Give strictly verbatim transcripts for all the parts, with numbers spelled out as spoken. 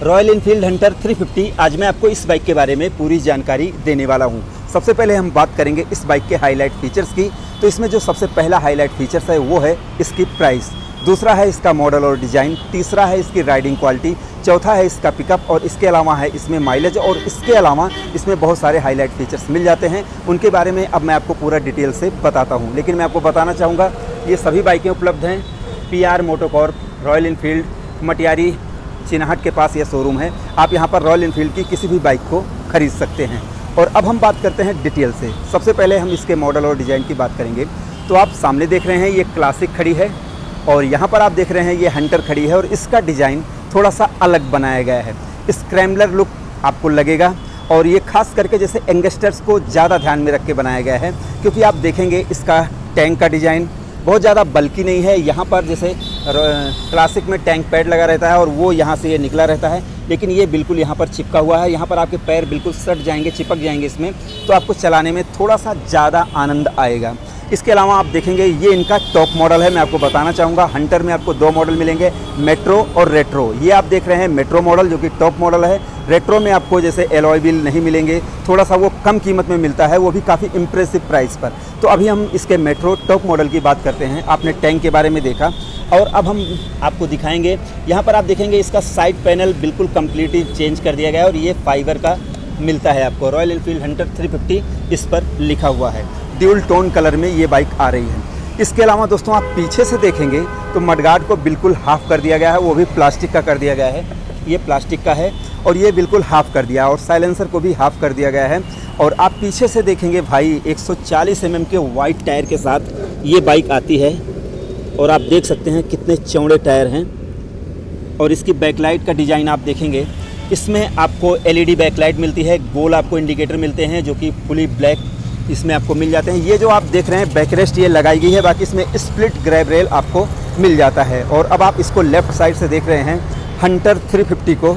Royal Enfield Hunter three fifty. आज मैं आपको इस बाइक के बारे में पूरी जानकारी देने वाला हूं। सबसे पहले हम बात करेंगे इस बाइक के हाईलाइट फीचर्स की। तो इसमें जो सबसे पहला हाईलाइट फीचर्स है वो है इसकी प्राइस, दूसरा है इसका मॉडल और डिज़ाइन, तीसरा है इसकी राइडिंग क्वालिटी, चौथा है इसका पिकअप और इसके अलावा है इसमें माइलेज। और इसके अलावा इसमें बहुत सारे हाईलाइट फीचर्स मिल जाते हैं, उनके बारे में अब मैं आपको पूरा डिटेल से बताता हूँ। लेकिन मैं आपको बताना चाहूँगा ये सभी बाइकें उपलब्ध हैं P R MotoCorp, Royal Enfield, Matiyari Chinhat के पास यह शोरूम है। आप यहाँ पर रॉयल इनफील्ड की किसी भी बाइक को खरीद सकते हैं। और अब हम बात करते हैं डिटेल से। सबसे पहले हम इसके मॉडल और डिज़ाइन की बात करेंगे। तो आप सामने देख रहे हैं ये क्लासिक खड़ी है और यहाँ पर आप देख रहे हैं ये हंटर खड़ी है और इसका डिज़ाइन थोड़ा सा अलग बनाया गया है। स्क्रैम्बलर लुक आपको लगेगा और ये खास करके जैसे यंगस्टर्स को ज़्यादा ध्यान में रख के बनाया गया है, क्योंकि आप देखेंगे इसका टैंक का डिज़ाइन बहुत ज़्यादा बल्कि नहीं है। यहाँ पर जैसे क्लासिक में टैंक पैड लगा रहता है और वो यहाँ से ये निकला रहता है, लेकिन ये बिल्कुल यहाँ पर चिपका हुआ है। यहाँ पर आपके पैर बिल्कुल सट जाएंगे, चिपक जाएंगे इसमें, तो आपको चलाने में थोड़ा सा ज़्यादा आनंद आएगा। इसके अलावा आप देखेंगे ये इनका टॉप मॉडल है। मैं आपको बताना चाहूँगा हंटर में आपको दो मॉडल मिलेंगे, मेट्रो और रेट्रो। ये आप देख रहे हैं मेट्रो मॉडल जो कि टॉप मॉडल है। रेट्रो में आपको जैसे एलॉय व्हील नहीं मिलेंगे, थोड़ा सा वो कम कीमत में मिलता है, वो भी काफ़ी इम्प्रेसिव प्राइस पर। तो अभी हम इसके मेट्रो टॉप मॉडल की बात करते हैं। आपने टैंक के बारे में देखा और अब हम आपको दिखाएंगे। यहाँ पर आप देखेंगे इसका साइड पैनल बिल्कुल कम्प्लीटली चेंज कर दिया गया है और ये फाइबर का मिलता है आपको। Royal Enfield Hunter three fifty इस पर लिखा हुआ है। ड्यूल टोन कलर में ये बाइक आ रही है। इसके अलावा दोस्तों आप पीछे से देखेंगे तो मडगार्ड को बिल्कुल हाफ कर दिया गया है, वो भी प्लास्टिक का कर दिया गया है। ये प्लास्टिक का है और ये बिल्कुल हाफ कर दिया और साइलेंसर को भी हाफ कर दिया गया है। और आप पीछे से देखेंगे भाई एक सौ चालीस एम एम के वाइट टायर के साथ ये बाइक आती है और आप देख सकते हैं कितने चौड़े टायर हैं। और इसकी बैकलाइट का डिज़ाइन आप देखेंगे, इसमें आपको एल ई डी बैकलाइट मिलती है, गोल आपको इंडिकेटर मिलते हैं जो कि फुली ब्लैक इसमें आपको मिल जाते हैं। ये जो आप देख रहे हैं बैकरेस्ट ये लगाई गई है, बाकी इसमें स्प्लिट ग्रैब रेल आपको मिल जाता है। और अब आप इसको लेफ़्ट साइड से देख रहे हैं हंटर थ्री फिफ्टी को,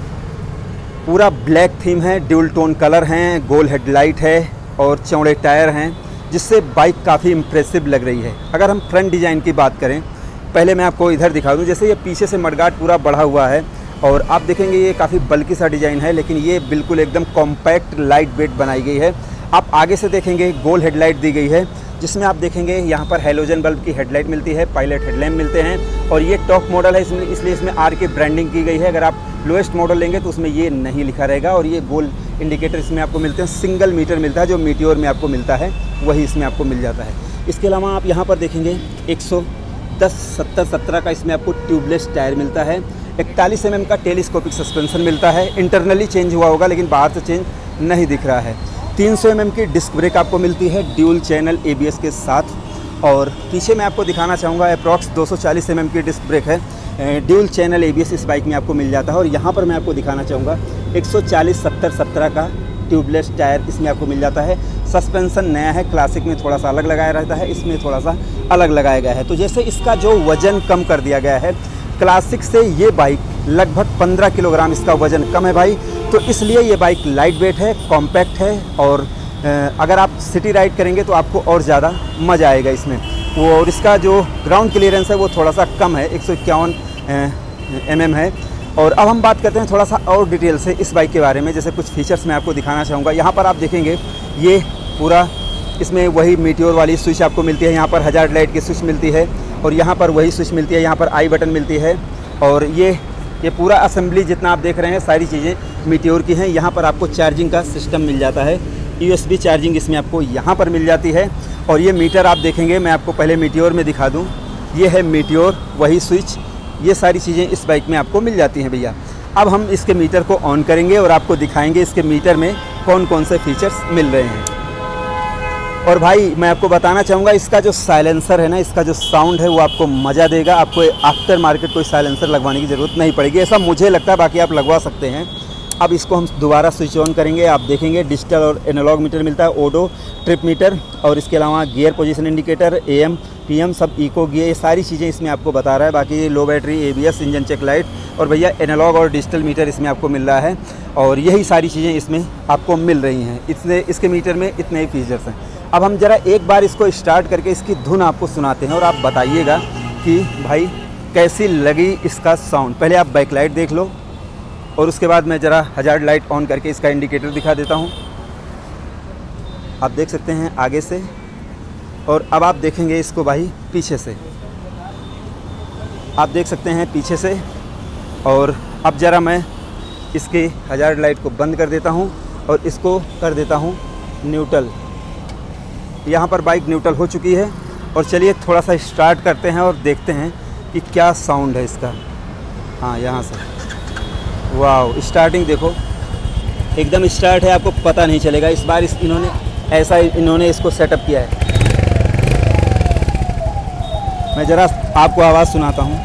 पूरा ब्लैक थीम है, ड्यूल टोन कलर हैं, गोल हेडलाइट है और चौड़े टायर हैं, जिससे बाइक काफ़ी इम्प्रेसिव लग रही है। अगर हम फ्रंट डिज़ाइन की बात करें, पहले मैं आपको इधर दिखा दूँ। जैसे ये पीछे से मडगार्ड पूरा बढ़ा हुआ है और आप देखेंगे ये काफ़ी बल्कि सा डिज़ाइन है, लेकिन ये बिल्कुल एकदम कॉम्पैक्ट लाइट वेट बनाई गई है। आप आगे से देखेंगे गोल हेडलाइट दी गई है, जिसमें आप देखेंगे यहाँ पर हैलोजन बल्ब की हेडलाइट मिलती है, पायलट हेडलैम्प मिलते हैं और ये टॉप मॉडल है इसमें, इसलिए इसमें आर की ब्रांडिंग की गई है। अगर आप लोएस्ट मॉडल लेंगे तो उसमें ये नहीं लिखा रहेगा। और ये गोल इंडिकेटर इसमें आपको मिलते हैं, सिंगल मीटर मिलता है, जो मीटियोर में आपको मिलता है वही इसमें आपको मिल जाता है। इसके अलावा आप यहाँ पर देखेंगे एक सौ दस सत्तर सत्रह का इसमें आपको ट्यूबलेस टायर मिलता है, इकतालीस एम एम का टेलीस्कोपिक सस्पेंशन मिलता है। इंटरनली चेंज हुआ होगा लेकिन बाहर से चेंज नहीं दिख रहा है। तीन सौ एम एम की डिस्क ब्रेक आपको मिलती है dual channel A B S के साथ। और पीछे मैं आपको दिखाना चाहूँगा अप्रॉक्स दो सौ चालीस एम एम की डिस्क ब्रेक है, dual channel A B S इस बाइक में आपको मिल जाता है। और यहाँ पर मैं आपको दिखाना चाहूँगा एक सौ चालीस सत्तर सत्रह का ट्यूबलेस टायर इसमें आपको मिल जाता है। सस्पेंशन नया है, क्लासिक में थोड़ा सा अलग लगाया रहता है, इसमें थोड़ा सा अलग लगाया गया है। तो जैसे इसका जो वज़न कम कर दिया गया है, क्लासिक से ये बाइक लगभग पंद्रह किलोग्राम इसका वज़न कम है भाई। तो इसलिए ये बाइक लाइट वेट है, कॉम्पैक्ट है और अगर आप सिटी राइड करेंगे तो आपको और ज़्यादा मज़ा आएगा इसमें। वो और इसका जो ग्राउंड क्लियरेंस है वो थोड़ा सा कम है, एक सौ इक्यावन एम एम है। और अब हम बात करते हैं थोड़ा सा और डिटेल से इस बाइक के बारे में। जैसे कुछ फीचर्स मैं आपको दिखाना चाहूँगा। यहाँ पर आप देखेंगे ये पूरा इसमें वही मीटियोर वाली स्विच आपको मिलती है, यहाँ पर हज़ार्ड लाइट की स्विच मिलती है और यहाँ पर वही स्विच मिलती है, यहाँ पर आई बटन मिलती है। और ये ये पूरा असेंबली जितना आप देख रहे हैं सारी चीज़ें मीटियोर की हैं। यहाँ पर आपको चार्जिंग का सिस्टम मिल जाता है, यू एस बी चार्जिंग इसमें आपको यहाँ पर मिल जाती है। और ये मीटर आप देखेंगे, मैं आपको पहले मीटियोर में दिखा दूँ, ये है मीटियोर वही स्विच, ये सारी चीज़ें इस बाइक में आपको मिल जाती हैं भैया। अब हम इसके मीटर को ऑन करेंगे और आपको दिखाएंगे इसके मीटर में कौन कौन से फीचर्स मिल रहे हैं। और भाई मैं आपको बताना चाहूँगा इसका जो साइलेंसर है ना, इसका जो साउंड है वो आपको मज़ा देगा। आपको आफ्टर मार्केट कोई साइलेंसर लगवाने की ज़रूरत नहीं पड़ेगी, ऐसा मुझे लगता है, बाकी आप लगवा सकते हैं। अब इसको हम दोबारा स्विच ऑन करेंगे, आप देखेंगे डिजिटल और एनालॉग मीटर मिलता है, ओडो ट्रिप मीटर और इसके अलावा gear position indicator, A M P M सब इको गियर, ये सारी चीज़ें इसमें आपको बता रहा है। बाकी low battery, A B S, engine check light और भैया एनालॉग और डिजिटल मीटर इसमें आपको मिल रहा है। और यही सारी चीज़ें इसमें आपको मिल रही हैं। इसने इसके मीटर में इतने ही फीचर्स हैं। अब हम ज़रा एक बार इसको स्टार्ट करके इसकी धुन आपको सुनाते हैं और आप बताइएगा कि भाई कैसी लगी इसका साउंड। पहले आप बैकलाइट देख लो, और उसके बाद मैं ज़रा हजार्ड लाइट ऑन करके इसका इंडिकेटर दिखा देता हूँ। आप देख सकते हैं आगे से, और अब आप देखेंगे इसको भाई पीछे से, आप देख सकते हैं पीछे से। और अब ज़रा मैं इसकी हजार्ड लाइट को बंद कर देता हूँ और इसको कर देता हूँ न्यूट्रल। यहाँ पर बाइक न्यूट्रल हो चुकी है। और चलिए थोड़ा सा स्टार्ट करते हैं और देखते हैं कि क्या साउंड है इसका। हाँ, यहाँ से वाह, स्टार्टिंग देखो एकदम स्टार्ट है, आपको पता नहीं चलेगा। इस बार इस इन्होंने ऐसा इन्होंने इसको सेटअप किया है। मैं ज़रा आपको आवाज़ सुनाता हूँ।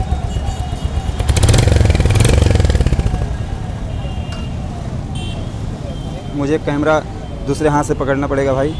मुझे कैमरा दूसरे हाथ से पकड़ना पड़ेगा भाई।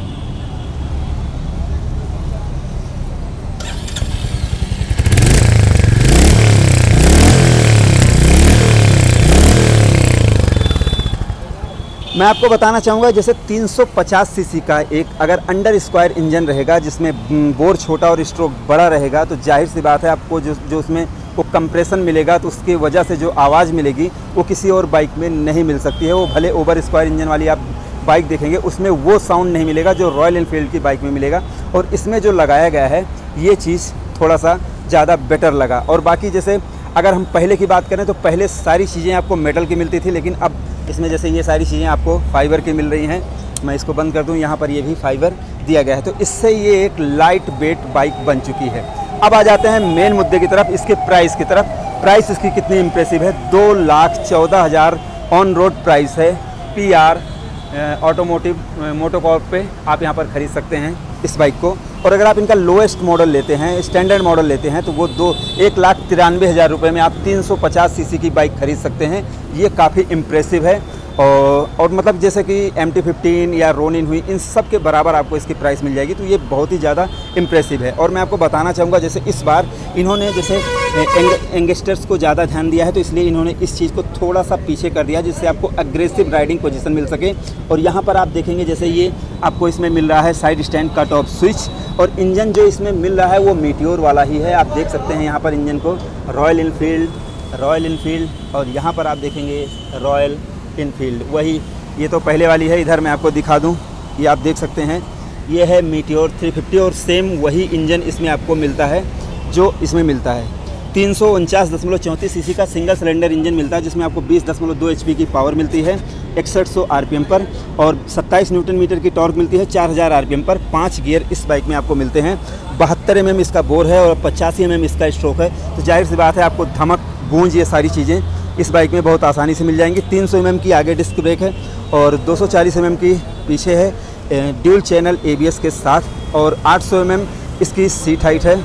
मैं आपको बताना चाहूँगा, जैसे तीन सौ पचास सीसी का एक अगर अंडर स्क्वायर इंजन रहेगा जिसमें बोर छोटा और स्ट्रोक बड़ा रहेगा, तो जाहिर सी बात है आपको जो जो उसमें वो कंप्रेशन मिलेगा, तो उसकी वजह से जो आवाज़ मिलेगी वो किसी और बाइक में नहीं मिल सकती है। वो भले ओवर स्क्वायर इंजन वाली आप बाइक देखेंगे उसमें वो साउंड नहीं मिलेगा जो रॉयल एनफील्ड की बाइक में मिलेगा। और इसमें जो लगाया गया है ये चीज़ थोड़ा सा ज़्यादा बेटर लगा। और बाकी जैसे अगर हम पहले की बात करें तो पहले सारी चीज़ें आपको मेटल की मिलती थी, लेकिन अब इसमें जैसे ये सारी चीज़ें आपको फाइबर की मिल रही हैं। मैं इसको बंद कर दूं, यहाँ पर ये भी फाइबर दिया गया है, तो इससे ये एक लाइट वेट बाइक बन चुकी है। अब आ जाते हैं मेन मुद्दे की तरफ, इसके प्राइस की तरफ। प्राइस इसकी कितनी इम्प्रेसिव है, दो लाख चौदह हज़ार ऑन रोड प्राइस है। पी आर ऑटोमोटिव मोटोकॉर्प पे आप यहाँ पर ख़रीद सकते हैं इस बाइक को। और अगर आप इनका लोएस्ट मॉडल लेते हैं, स्टैंडर्ड मॉडल लेते हैं, तो वो दो एक लाख तिरानवे हज़ार रुपये में आप तीन सौ पचास सीसी की बाइक खरीद सकते हैं। ये काफ़ी इम्प्रेसिव है। और और मतलब जैसे कि एम टी फिफ्टीन या रोनिन हुई, इन सब के बराबर आपको इसकी प्राइस मिल जाएगी, तो ये बहुत ही ज़्यादा इम्प्रेसिव है। और मैं आपको बताना चाहूँगा, जैसे इस बार इन्होंने जैसे एंग, एंगस्टर्स को ज़्यादा ध्यान दिया है, तो इसलिए इन्होंने इस चीज़ को थोड़ा सा पीछे कर दिया जिससे आपको अग्रेसिव राइडिंग पोजीशन मिल सके। और यहाँ पर आप देखेंगे जैसे ये आपको इसमें मिल रहा है side stand cut off switch, और इंजन जो इसमें मिल रहा है वो मीटियोर वाला ही है। आप देख सकते हैं यहाँ पर इंजन को रॉयल इनफील्ड रॉयल इनफील्ड और यहाँ पर आप देखेंगे रॉयल इनफील्ड, वही ये तो पहले वाली है। इधर मैं आपको दिखा दूं, ये आप देख सकते हैं ये है मीटियोर थ्री फिफ्टी, और सेम वही इंजन इसमें आपको मिलता है जो इसमें मिलता है। तीन सौ उनचास दशमलव चौंतीस सीसी का सिंगल सिलेंडर इंजन मिलता है जिसमें आपको बीस दशमलव दो एच पी की पावर मिलती है इकसठ सौ आरपीएम पर, और सत्ताईस न्यूटन मीटर की टॉर्क मिलती है चार हज़ार आरपीएम पर। पाँच गियर इस बाइक में आपको मिलते हैं। बहत्तर एम एम इसका बोर है और पचासी एम एम इसका स्ट्रोक है, तो जाहिर सी बात है आपको धमक गूंज ये सारी चीज़ें इस बाइक में बहुत आसानी से मिल जाएंगी। तीन सौ एम एम की आगे डिस्क ब्रेक है और दो सौ चालीस एम एम की पीछे है dual channel A B S के साथ, और आठ सौ एम एम इसकी सीट हाइट है,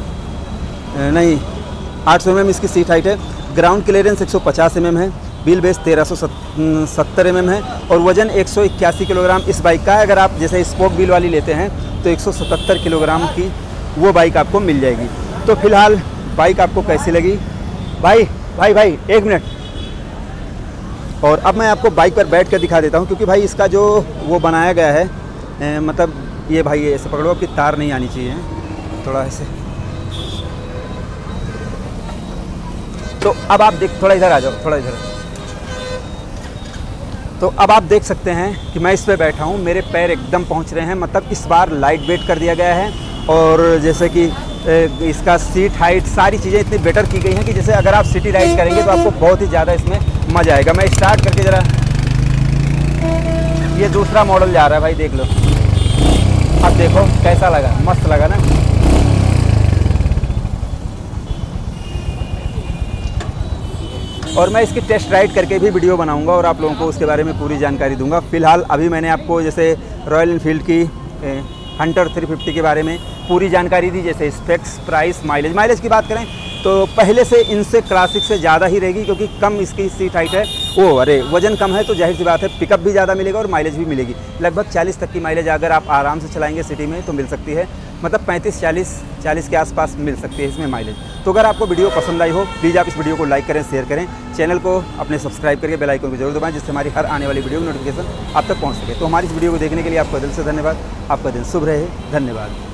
नहीं आठ सौ एम एम इसकी सीट हाइट है। ग्राउंड क्लियरेंस एक सौ पचास एम एम है। व्हील बेस तेरह सौ सत्तर एम एम है और वज़न एक सौ इक्यासी किलोग्राम इस बाइक का है। अगर आप जैसे स्पोक व्हील वाली लेते हैं तो एक सौ सतहत्तर किलोग्राम की वो बाइक आपको मिल जाएगी। तो फिलहाल बाइक आपको कैसी लगी भाई? भाई भाई एक मिनट। और अब मैं आपको बाइक पर बैठ कर दिखा देता हूँ, क्योंकि भाई इसका जो वो बनाया गया है ए, मतलब ये भाई ये ऐसे पकड़ो, आपकी तार नहीं आनी चाहिए, थोड़ा ऐसे। तो अब आप देख, थोड़ा इधर आ जाओ, थोड़ा इधर। तो अब आप देख सकते हैं कि मैं इस पे बैठा हूँ, मेरे पैर एकदम पहुँच रहे हैं। मतलब इस बार लाइट वेट कर दिया गया है, और जैसे कि इसका सीट हाइट सारी चीज़ें इतनी बेटर की गई हैं कि जैसे अगर आप सिटी राइड करेंगे तो आपको बहुत ही ज़्यादा इसमें मज़ा आएगा। मैं स्टार्ट करके ज़रा, ये दूसरा मॉडल जा रहा है भाई, देख लो। अब देखो कैसा लगा, मस्त लगा ना। और मैं इसकी टेस्ट राइड करके भी वीडियो बनाऊंगा और आप लोगों को उसके बारे में पूरी जानकारी दूंगा। फिलहाल अभी मैंने आपको जैसे रॉयल एनफील्ड की हंटर थ्री फिफ्टी के बारे में पूरी जानकारी दी, जैसे स्पेक्स, प्राइस, माइलेज। माइलेज की बात करें तो पहले से इनसे क्लासिक से ज़्यादा ही रहेगी, क्योंकि कम इसकी सीट हाइट है, वो अरे वजन कम है, तो जाहिर सी बात है पिकअप भी ज़्यादा मिलेगा और माइलेज भी मिलेगी। लगभग चालीस तक की माइलेज अगर आप आराम से चलाएंगे सिटी में तो मिल सकती है, मतलब पैंतीस चालीस चालीस के आसपास मिल सकती है इसमें माइलेज। तो अगर आपको वीडियो पसंद आई हो, प्लीज़ आप इस वीडियो को लाइक करें, शेयर करें, चैनल को अपने सब्सक्राइब करके बेल आइकन को जरूर दबाएं, जिससे हमारी हर आने वाली वीडियो की नोटिफिकेशन आप तक पहुँच सके। तो हमारी इस वीडियो को देखने के लिए आपका दिल से धन्यवाद। आपका दिन शुभ रहे। धन्यवाद।